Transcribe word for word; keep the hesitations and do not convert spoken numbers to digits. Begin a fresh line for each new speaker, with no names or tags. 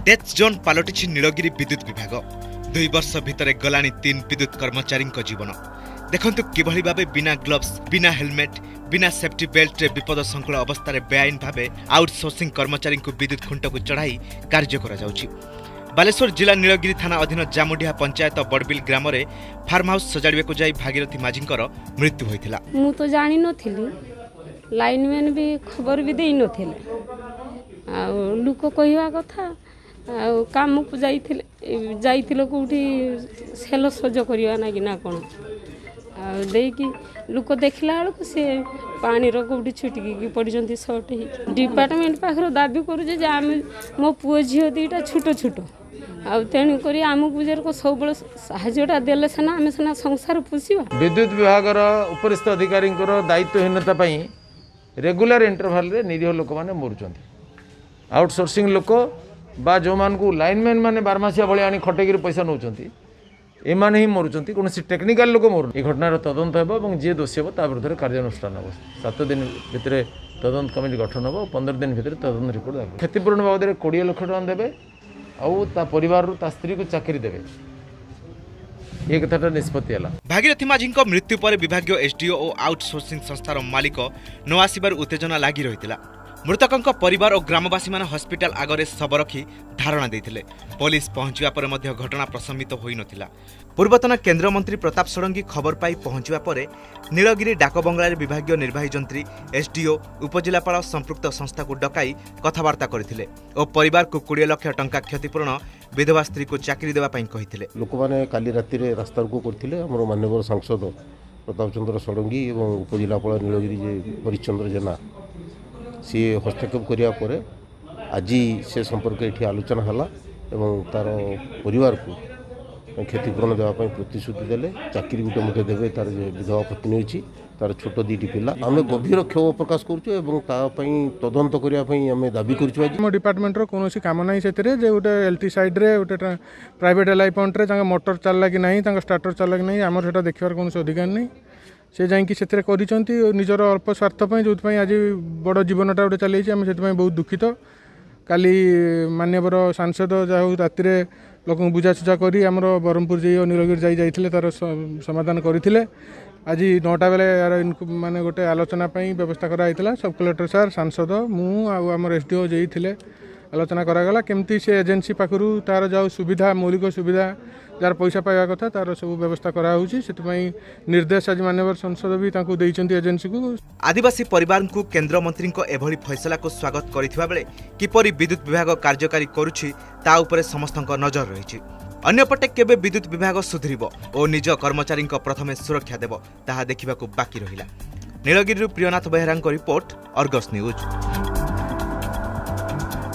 Death zone पलटि नीलगिरी विद्युत विभाग दुई वर्ष भितर गलानी तीन विद्युत कर्मचारी जीवन देखंतु किभली भाबे बिना ग्लोव्स बिना हेलमेट बिना सेफ्टी बेल्ट विपद संकुल अवस्था बेआईन भावे आउटसोर्सिंग कर्मचारी विद्युत खुंट को चढ़ाई कार्य करा जाउछि। बालेश्वर जिला नीलगिरी थाना अधीन जामुडिहा पंचायत बड़बिल ग्राम में फार्म हाउस सजाड़े को जाई भागीरथी माझींकर मृत्यु होइथिला।
मु तो जानि नथिली, लाइनमैन भी खबर भी देई नथिले, आ लोक कहिवा कथा आ काम को जाइथिले जाइथिलो कोठी सेल सज करिवा ना कि ना कोन आ देई कि लोक देखला बेलू से पानी रो कोठी छुटकी की पड़जंती शॉर्ट ही डिपार्टमेंट पाखरो दाबी करू जे आम मो पुओ झियो दीटा छोटो छोटो आ तेणु करी आमको जर को सब बळ साहाय्यटा देले सना आमे सना संसार पुसिबा।
विद्युत विभाग रो उपरिस्थ अधिकारी को दायित्वहीनता पई रेगुलर इंटरवल रे निरीह लोक माने मरुचंती। आउटसोर्सिंग लोक बा जो मान को लाइनमैन माने बारमासिया भली आनी खटेगिर पैसा नौचंती ए माने ही मरुचंती। कोनसी टेक्निकल लोक मरु ए घटनार तदंत हेबो एवं जे दोषी हेबो ता विरुद्ध कार्यानुष्ठान हेबो। सात दिन भितर तदंत कमिटी गठन हेबो, पंद्रह दिन भितर तदंत रिपोर्ट देबो। क्षतिपूर्ण बाबद बीस लाख टका देबे आउ ता परिवार ता स्त्री को चाकरी देबे। एक कथाटा निष्पत्ति हला।
भागीरथी माझींको मृत्यु पर विभागीय एसडीओ और आउटसोर्सिंग संस्थार मालिक न आसिबार उत्तेजना लागि रहितिला। मृतकंक परिवार और ग्रामवासी मान हॉस्पिटल आगरे शव रखी धारणा देथिले। पुलिस पहुंचवा पर मध्य घटना प्रशमित होई नथिला। पूर्वतन केंद्र मंत्री प्रताप षडंगी खबर पाई पहुंचवा पर नीलगिरी डाकबंगला विभागीय निर्वाही जंत्री एसडीओ उपजिलापाल संपृक्त संस्था को डकाई कथबार्ता करथिले और परिवार को बीस लाख टंका क्षतिपूर्ण विधवा स्त्री को चाकरी देवा पई कहिथिले।
लोक माने काली राति रे रास्ता को करथिले। हमर माननीय सांसद प्रताप चंद्र षडंगी एवं उपजिलापाल नीलगिरी जे परिचंद्र जेना सी हस्तक्षेप करिया परे आज से संपर्क ये आलोचना हला एवं तार परिवार को क्षतिपूरण देवाई प्रतिश्रुति देले। चाकरी गोटे मुठे देवे तार विधवा पत्नी अच्छी तार छोट दीटी पिला। आम गभीर क्षोभ प्रकाश करूँ तदंत करने दाबी कर
डिपार्टमेंट कौन कम ना से गोटे एलटी साइड्रे गोटे प्राइवेट एल पंटे मोटर चलला कि ना स्टार्टर चलला कि ना आमर से देखार कौन अधिकार नहीं। से जाकि से निजर अल्प स्वार्थपाई जो आज बड़ जीवनटा गोटे चल से बहुत दुखित। काली माननीय सांसद जहाँ राति लोक बुझासुझा करी आमर ब्रह्मपुर जी नीलगिरी जाई जाइथिले तार समाधान करथिले। आज नौटा बेले यार माने गोटे आलोचना पई व्यवस्था करा आइतला। सब कलेक्टर सार सांसद मु आमर एसडीओ जेई थिले आलोचना करागला केमती से एजेंसी पाखरु तार जाऊ सुविधा मौलिक सुविधा जार पैसा पाइबा कथा तार सब व्यवस्था करा होउची। सेतपई निर्देश आज माननीय संसद भी तांको दैचंती एजेंसी को।
आदिवासी परिवार को केंद्र मंत्री को एभली फैसला को स्वागत करिथिबा बेले किपरि विद्युत विभाग कार्यकारी करूछि ता उपरे समस्तक नजर रहिछि। अन्यपटे केबे विद्युत विभाग सुधरिबो और निज कर्मचारी प्रथमे सुरक्षा देबो ताहा देखिबाकू बाकी रहिला। नीलगिरी प्रियनाथ बेहरांको रिपोर्ट, अर्गस न्यूज।